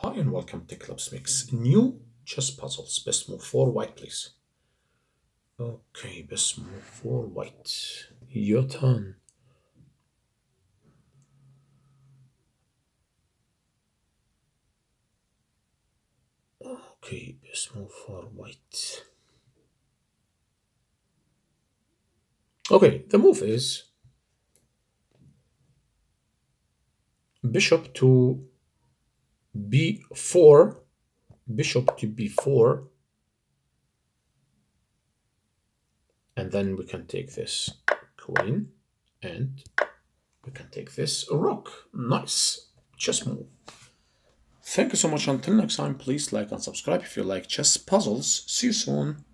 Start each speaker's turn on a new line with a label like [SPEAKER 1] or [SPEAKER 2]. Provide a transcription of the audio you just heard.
[SPEAKER 1] Hi and welcome to Clipsmixxx. New chess puzzles. Best move for white, please. Okay, best move for white. Your turn. Okay, best move for white. Okay, the move is bishop to b4, bishop to b4, and then we can take this queen, and we can take this rook. Nice chess move. Thank you so much. Until next time, please like and subscribe if you like chess puzzles. See you soon.